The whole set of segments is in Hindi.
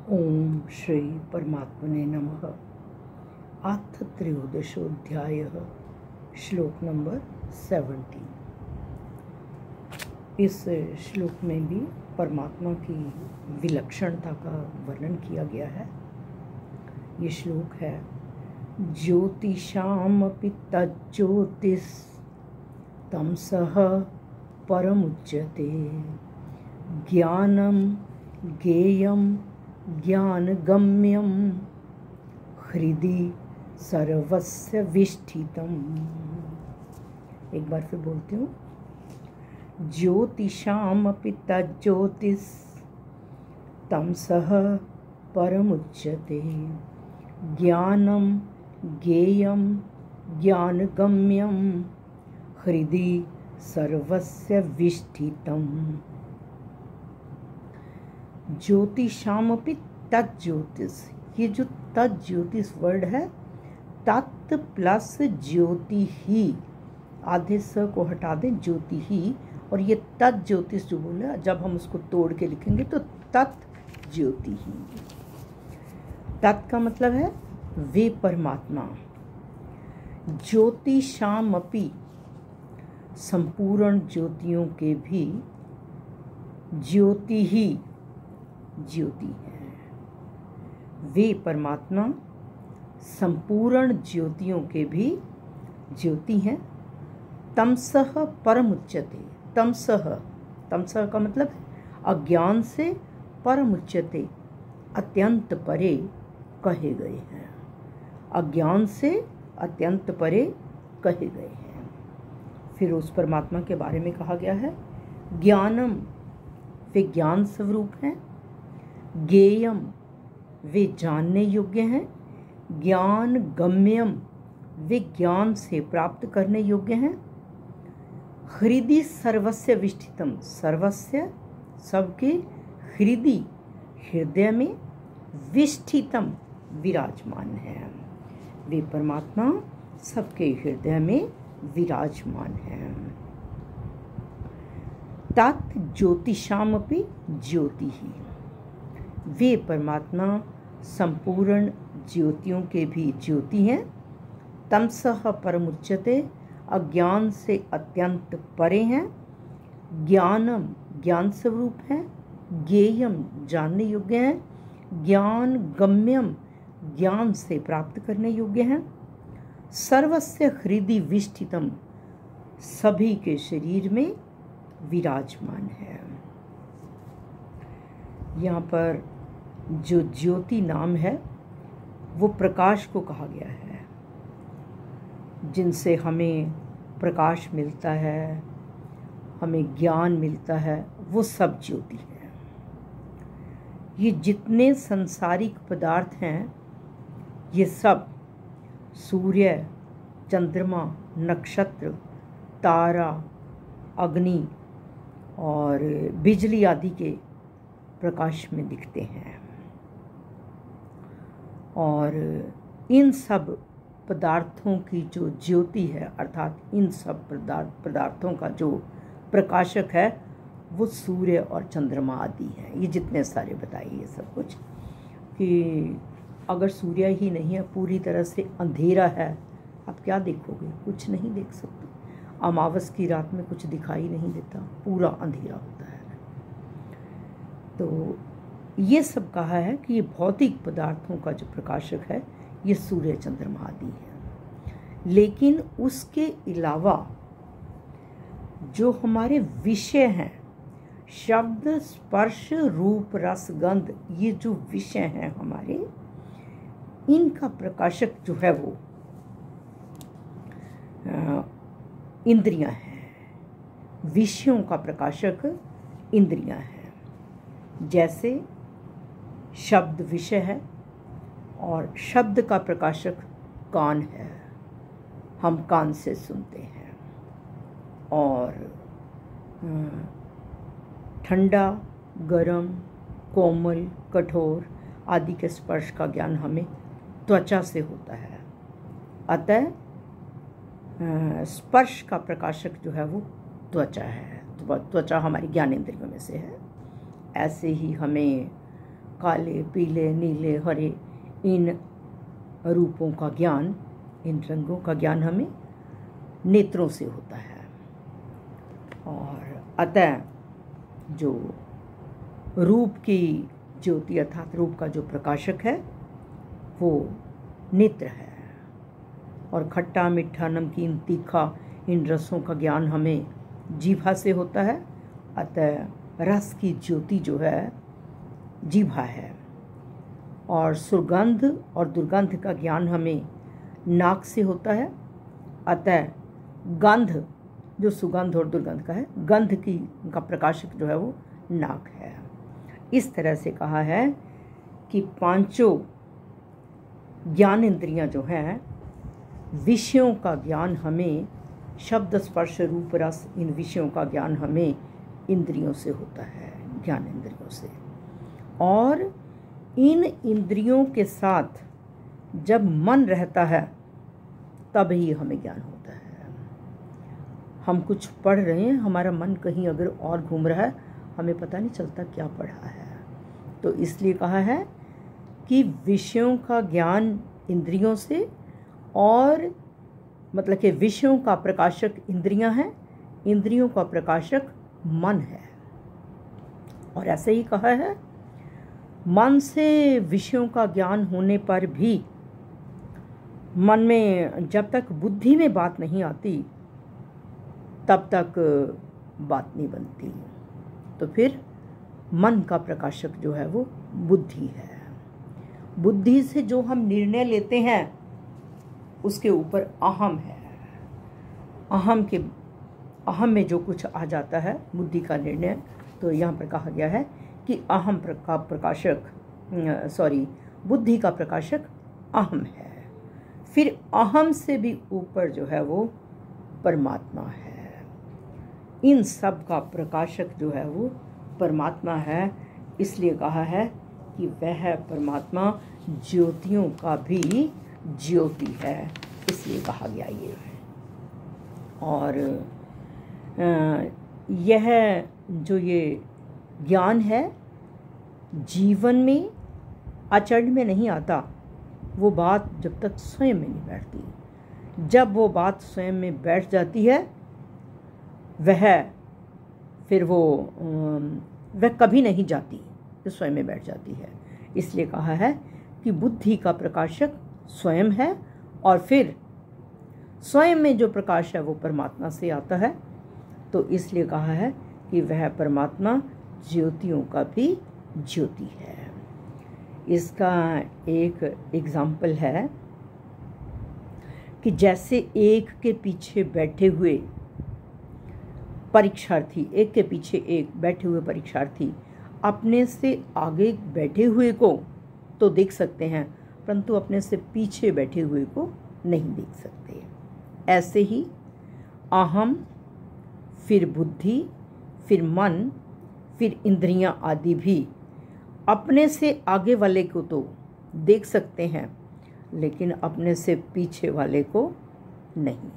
ओम श्री परमात्मने नमः। अथ त्रयोदशोऽध्यायः श्लोक नंबर 70। इस श्लोक में भी परमात्मा की विलक्षणता का वर्णन किया गया है। ये श्लोक है ज्योतिषामपि तज्ज्योतिस् तमसः परमुच्यते ज्ञानं ज्ञेयं ज्ञानगम्यं हृदि सर्वस्य विष्ठितम्। एक बार फिर बोलती हूँ। ज्योतिषामपि तज्ज्योतिस् तमसः परमुच्यते ज्ञानं ज्ञेयं ज्ञानगम्यं हृदि सर्वस्य विष्ठितम्। ज्योतिषामपि तज्ज्योतिष, ये जो तज्ज्योतिष वर्ड है, तत् प्लस ज्योति ही, आधे स को हटा दें, ज्योति ही, और ये तज्ज्योतिष जो बोला, जब हम उसको तोड़ के लिखेंगे तो तत् ज्योति ही। तत् का मतलब है वे परमात्मा। ज्योतिषामपि, संपूर्ण ज्योतियों के भी, ज्योति ही ज्योति है। वे परमात्मा संपूर्ण ज्योतियों के भी ज्योति हैं। तमसः परमुच्यते, तमसः, तमसः का मतलब है अज्ञान से, परमुच्यते अत्यंत परे कहे गए हैं। अज्ञान से अत्यंत परे कहे गए हैं। फिर उस परमात्मा के बारे में कहा गया है ज्ञानम, वे ज्ञान स्वरूप हैं। ज्ञेयम, वे जानने योग्य हैं। ज्ञान गम्यम, वे ज्ञान से प्राप्त करने योग्य हैं। हृदि सर्वस्य विष्ठितम, सर्वस्य सबके, हृदि हृदय में, विष्ठितम विराजमान है। वे परमात्मा सबके हृदय में विराजमान है। तत् ज्योतिषामपि ज्योति ही, वे परमात्मा संपूर्ण ज्योतियों के भी ज्योति हैं। तमसः परमुच्यते, अज्ञान से अत्यंत परे हैं। ज्ञानम, ज्ञान स्वरूप है। ज्ञेयम, जानने योग्य हैं। ज्ञान गम्यम, ज्ञान से प्राप्त करने योग्य हैं। सर्वस्य हृदि विष्ठितम, सभी के शरीर में विराजमान है। यहाँ पर जो ज्योति नाम है वो प्रकाश को कहा गया है, जिनसे हमें प्रकाश मिलता है, हमें ज्ञान मिलता है, वो सब ज्योति है। ये जितने सांसारिक पदार्थ हैं, ये सब सूर्य, चंद्रमा, नक्षत्र, तारा, अग्नि और बिजली आदि के प्रकाश में दिखते हैं। और इन सब पदार्थों की जो ज्योति है, अर्थात इन सब पदार्थों का जो प्रकाशक है, वो सूर्य और चंद्रमा आदि हैं। ये जितने सारे बताइए ये सब कुछ, कि अगर सूर्य ही नहीं है, पूरी तरह से अंधेरा है, आप क्या देखोगे? कुछ नहीं देख सकते। अमावस की रात में कुछ दिखाई नहीं देता, पूरा अंधेरा होता है। तो ये सब कहा है कि ये भौतिक पदार्थों का जो प्रकाशक है, ये सूर्य, चंद्रमा आदि है। लेकिन उसके अलावा जो हमारे विषय हैं, शब्द, स्पर्श, रूप, रस, गंध, ये जो विषय हैं हमारे, इनका प्रकाशक जो है वो इंद्रियां हैं। विषयों का प्रकाशक इंद्रियां हैं। जैसे शब्द विषय है और शब्द का प्रकाशक कान है, हम कान से सुनते हैं। और ठंडा, गरम, कोमल, कठोर आदि के स्पर्श का ज्ञान हमें त्वचा से होता है। अतः स्पर्श का प्रकाशक जो है वो त्वचा है। त्वचा हमारी ज्ञानेंद्रियों में से है। ऐसे ही हमें काले, पीले, नीले, हरे इन रूपों का ज्ञान, इन रंगों का ज्ञान हमें नेत्रों से होता है। और अतः जो रूप की ज्योति अर्थात रूप का जो प्रकाशक है वो नेत्र है। और खट्टा, मीठा, नमकीन, तीखा इन रसों का ज्ञान हमें जीभा से होता है। अतः रस की ज्योति जो है जीभा है। और सुगंध और दुर्गंध का ज्ञान हमें नाक से होता है। अतः गंध जो सुगंध और दुर्गंध का है, गंध की का प्रकाशक जो है वो नाक है। इस तरह से कहा है कि पांचों ज्ञान इंद्रियां जो हैं, विषयों का ज्ञान हमें, शब्द, स्पर्श, रूप, रस, इन विषयों का ज्ञान हमें इंद्रियों से होता है, ज्ञान इंद्रियों से। और इन इंद्रियों के साथ जब मन रहता है तब ही हमें ज्ञान होता है। हम कुछ पढ़ रहे हैं, हमारा मन कहीं अगर और घूम रहा है, हमें पता नहीं चलता क्या पढ़ा है। तो इसलिए कहा है कि विषयों का ज्ञान इंद्रियों से, और मतलब कि विषयों का प्रकाशक इंद्रियां हैं, इंद्रियों का प्रकाशक मन है। और ऐसे ही कहा है, मन से विषयों का ज्ञान होने पर भी मन में जब तक बुद्धि में बात नहीं आती तब तक बात नहीं बनती। तो फिर मन का प्रकाशक जो है वो बुद्धि है। बुद्धि से जो हम निर्णय लेते हैं उसके ऊपर अहम है। अहम में जो कुछ आ जाता है बुद्धि का निर्णय, तो यहाँ पर कहा गया है कि अहम का प्रकाशक बुद्धि का प्रकाशक अहम है। फिर अहम से भी ऊपर जो है वो परमात्मा है। इन सब का प्रकाशक जो है वो परमात्मा है। इसलिए कहा है कि वह परमात्मा ज्योतियों का भी ज्योति है, इसलिए कहा गया ये। और यह जो ये ज्ञान है जीवन में आचरण में नहीं आता, वो बात जब तक स्वयं में नहीं बैठती। जब वो बात स्वयं में बैठ जाती है वह कभी नहीं जाती, तो स्वयं में बैठ जाती है। इसलिए कहा है कि बुद्धि का प्रकाशक स्वयं है, और फिर स्वयं में जो प्रकाश है वो परमात्मा से आता है। तो इसलिए कहा है कि वह परमात्मा ज्योतियों का भी ज्योति है। इसका एक एग्जाम्पल है कि जैसे एक के पीछे बैठे हुए परीक्षार्थी, एक के पीछे एक बैठे हुए परीक्षार्थी अपने से आगे बैठे हुए को तो देख सकते हैं, परंतु अपने से पीछे बैठे हुए को नहीं देख सकते। ऐसे ही अहम, फिर बुद्धि, फिर मन, फिर इंद्रियां आदि भी अपने से आगे वाले को तो देख सकते हैं, लेकिन अपने से पीछे वाले को नहीं।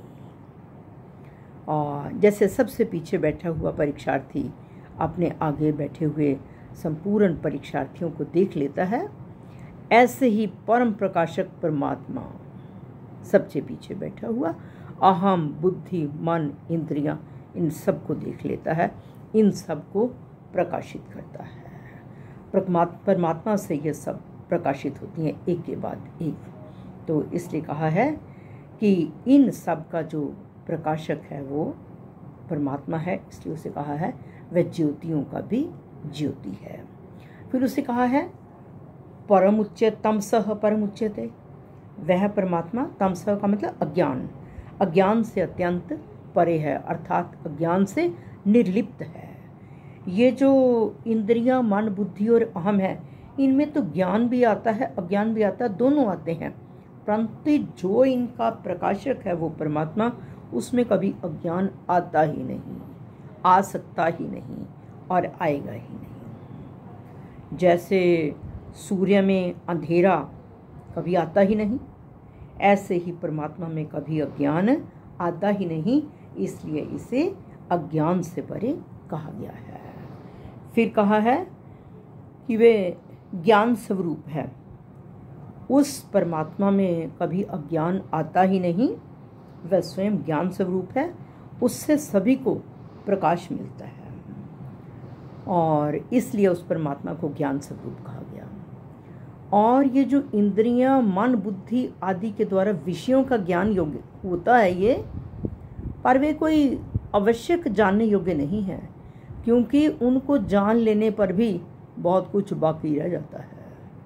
और जैसे सबसे पीछे बैठा हुआ परीक्षार्थी अपने आगे बैठे हुए संपूर्ण परीक्षार्थियों को देख लेता है, ऐसे ही परम प्रकाशक परमात्मा सबसे पीछे बैठा हुआ अहम, बुद्धि, मन, इंद्रियां, इन सब को देख लेता है, इन सब को प्रकाशित करता है। परमात्मा से ये सब प्रकाशित होती हैं एक के बाद एक। तो इसलिए कहा है कि इन सब का जो प्रकाशक है वो परमात्मा है, इसलिए उसे कहा है वह ज्योतियों का भी ज्योति है। फिर उसे कहा है परम उच्च तमसः परम उच्यते, वह परमात्मा, तमसः का मतलब अज्ञान, अज्ञान से अत्यंत परे है, अर्थात अज्ञान से निर्लिप्त है। ये जो इंद्रियां, मन, बुद्धि और अहम है, इनमें तो ज्ञान भी आता है, अज्ञान भी आता है, दोनों आते हैं, परंतु जो इनका प्रकाशक है वो परमात्मा, उसमें कभी अज्ञान आता ही नहीं, आ सकता ही नहीं और आएगा ही नहीं। जैसे सूर्य में अंधेरा कभी आता ही नहीं, ऐसे ही परमात्मा में कभी अज्ञान आता ही नहीं, इसलिए इसे अज्ञान से परे कहा गया है। फिर कहा है कि वे ज्ञान स्वरूप है, उस परमात्मा में कभी अज्ञान आता ही नहीं। वह स्वयं ज्ञान स्वरूप है, उससे सभी को प्रकाश मिलता है और इसलिए उस परमात्मा को ज्ञान स्वरूप कहा गया। और ये जो इंद्रियां, मन, बुद्धि आदि के द्वारा विषयों का ज्ञान योग्य होता है ये, पर वे कोई आवश्यक जानने योग्य नहीं है, क्योंकि उनको जान लेने पर भी बहुत कुछ बाकी रह जाता है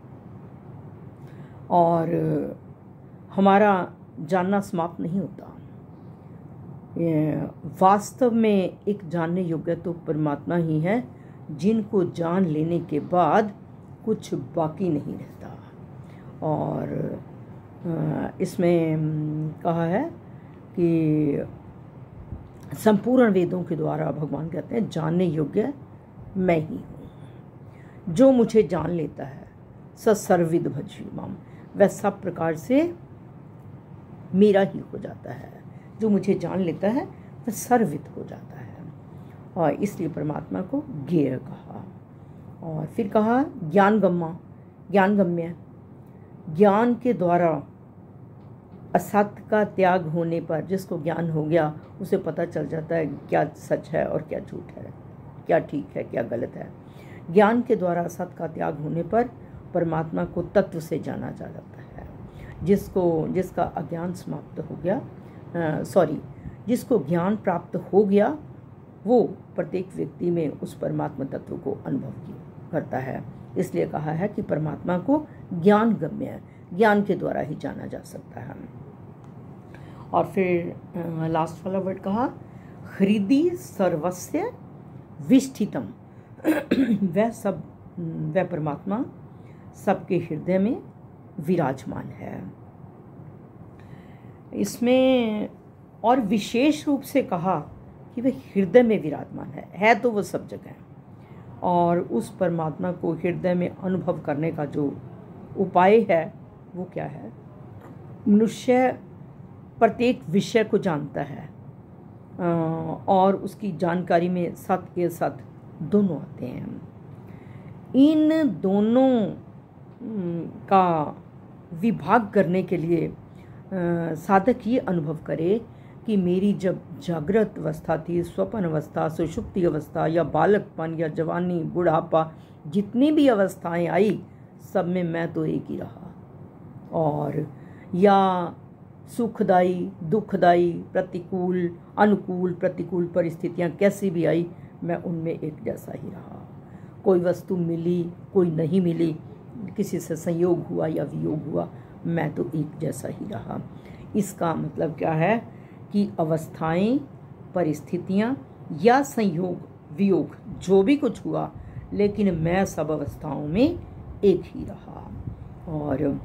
और हमारा जानना समाप्त नहीं होता। वास्तव में एक जानने योग्य तो परमात्मा ही है, जिनको जान लेने के बाद कुछ बाकी नहीं रहता। और इसमें कहा है कि संपूर्ण वेदों के द्वारा भगवान कहते हैं जानने योग्य मैं ही हूँ। जो मुझे जान लेता है स सर्वविद भज्यमाम, वह सब प्रकार से मेरा ही हो जाता है। जो मुझे जान लेता है वह सर्वविद हो जाता है और इसलिए परमात्मा को ज्ञेय कहा। और फिर कहा ज्ञानगम्य, ज्ञान के द्वारा असत्य का त्याग होने पर जिसको ज्ञान हो गया उसे पता चल जाता है क्या सच है और क्या झूठ है, क्या ठीक है क्या गलत है। ज्ञान के द्वारा असत्य का त्याग होने पर परमात्मा को तत्व से जाना जा जाता है। जिसका अज्ञान समाप्त हो गया, जिसको ज्ञान प्राप्त हो गया, वो प्रत्येक व्यक्ति में उस परमात्मा तत्व को अनुभव करता है। इसलिए कहा है कि परमात्मा को ज्ञान गम्य है, ज्ञान के द्वारा ही जाना जा सकता है। और फिर लास्ट वाला वर्ड कहा हृदि सर्वस्य विष्ठितम, वह परमात्मा सबके हृदय में विराजमान है। इसमें और विशेष रूप से कहा कि वह हृदय में विराजमान है तो वह सब जगह है। और उस परमात्मा को हृदय में अनुभव करने का जो उपाय है वो क्या है? मनुष्य प्रत्येक विषय को जानता है और उसकी जानकारी में सत्य असत्य दोनों आते हैं। इन दोनों का विभाग करने के लिए साधक ये अनुभव करे कि मेरी जब जागृत अवस्था थी, स्वप्न अवस्था, सुषुप्ति अवस्था या बालकपन या जवानी, बुढ़ापा, जितनी भी अवस्थाएं आई सब में मैं तो एक ही रहा। और या सुखदाई, दुखदाई, प्रतिकूल, अनुकूल, प्रतिकूल परिस्थितियां कैसी भी आई, मैं उनमें एक जैसा ही रहा। कोई वस्तु मिली, कोई नहीं मिली, किसी से संयोग हुआ या वियोग हुआ, मैं तो एक जैसा ही रहा। इसका मतलब क्या है कि अवस्थाएं, परिस्थितियां या संयोग वियोग जो भी कुछ हुआ, लेकिन मैं सब अवस्थाओं में एक ही रहा। और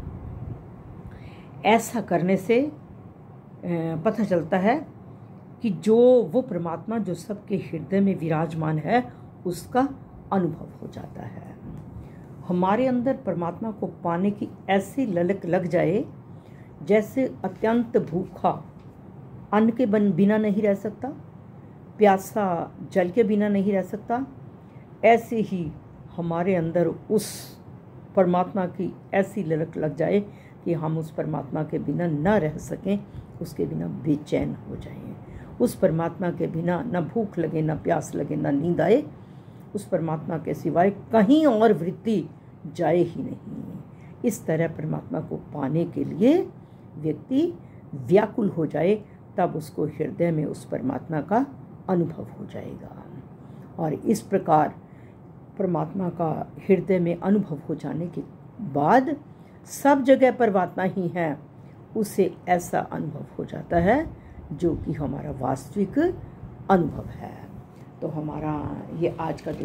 ऐसा करने से पता चलता है कि जो वो परमात्मा जो सबके हृदय में विराजमान है उसका अनुभव हो जाता है। हमारे अंदर परमात्मा को पाने की ऐसी ललक लग जाए जैसे अत्यंत भूखा अन्न के बिना नहीं रह सकता, प्यासा जल के बिना नहीं रह सकता, ऐसे ही हमारे अंदर उस परमात्मा की ऐसी ललक लग जाए कि हम उस परमात्मा के बिना न रह सकें, उसके बिना बेचैन हो जाएं। उस परमात्मा के बिना न भूख लगे, न प्यास लगे, न नींद आए। उस परमात्मा के सिवाय कहीं और वृत्ति जाए ही नहीं। इस तरह परमात्मा को पाने के लिए व्यक्ति व्याकुल हो जाए, तब उसको हृदय में उस परमात्मा का अनुभव हो जाएगा। और इस प्रकार परमात्मा का हृदय में अनुभव हो जाने के बाद सब जगह परमात्मा ही है, उसे ऐसा अनुभव हो जाता है जो कि हमारा वास्तविक अनुभव है। तो हमारा ये आज का जो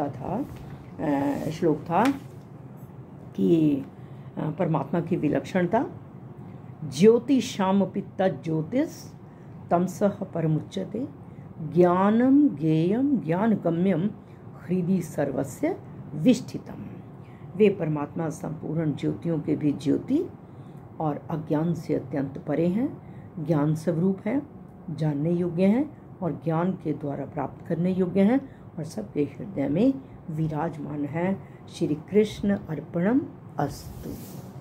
श्लोक था कि परमात्मा की विलक्षणता, ज्योतिषामपि तज्ज्योतिष तमसः परमुच्यते, ज्ञानम ज्ञेयम ज्ञानगम्यम हृदि सर्वस्य विष्ठितम। वे परमात्मा संपूर्ण ज्योतियों के भी ज्योति और अज्ञान से अत्यंत परे हैं, ज्ञान स्वरूप हैं, जानने योग्य हैं और ज्ञान के द्वारा प्राप्त करने योग्य हैं और सबके हृदय में विराजमान हैं। श्री कृष्ण अर्पणम अस्तु।